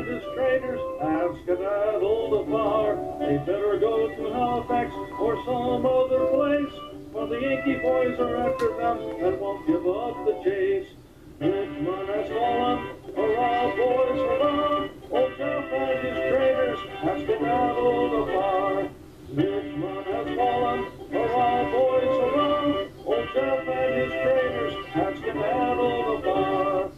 and his trainers have skedaddled afar. They better go to Halifax or some other place, for the Yankee boys are after them and won't give up the chase. Richmond has fallen, hurrah boys, hurrah! Old Jeff and his trainers have skedaddled afar. Richmond has fallen, hurrah boys, hurrah! Old Jeff and his trainers have skedaddled afar.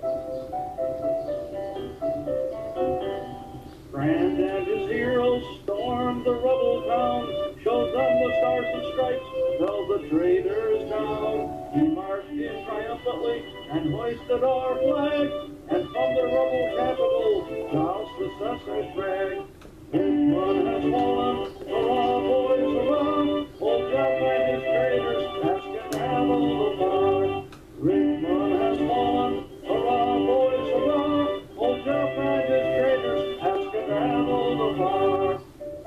Grant and his heroes stormed the rebel town, showed them the stars and stripes, held the traitors down. He marched in triumphantly and hoisted our flag, and from the rebel capital doused the Sussex flag. Richmond has fallen, hurrah boys, hurrah! Old Jeff and his traitors have skedaddled afar. Richmond has fallen, hurrah boys, hurrah! Old Jeff and his traitors have skedaddled afar.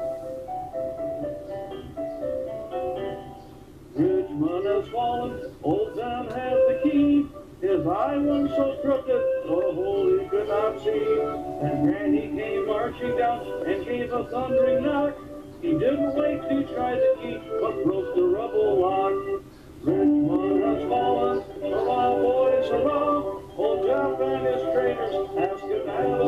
Richmond has fallen, old Dan had the key. His eye was so crooked, the hole he could not see. And Granny came marching down and gave a thundering knock. He didn't wait to try the key, but broke the rebel lock. Richmond has fallen, hurrah boys, hurrah! Old Jeff and his traitors have skedaddled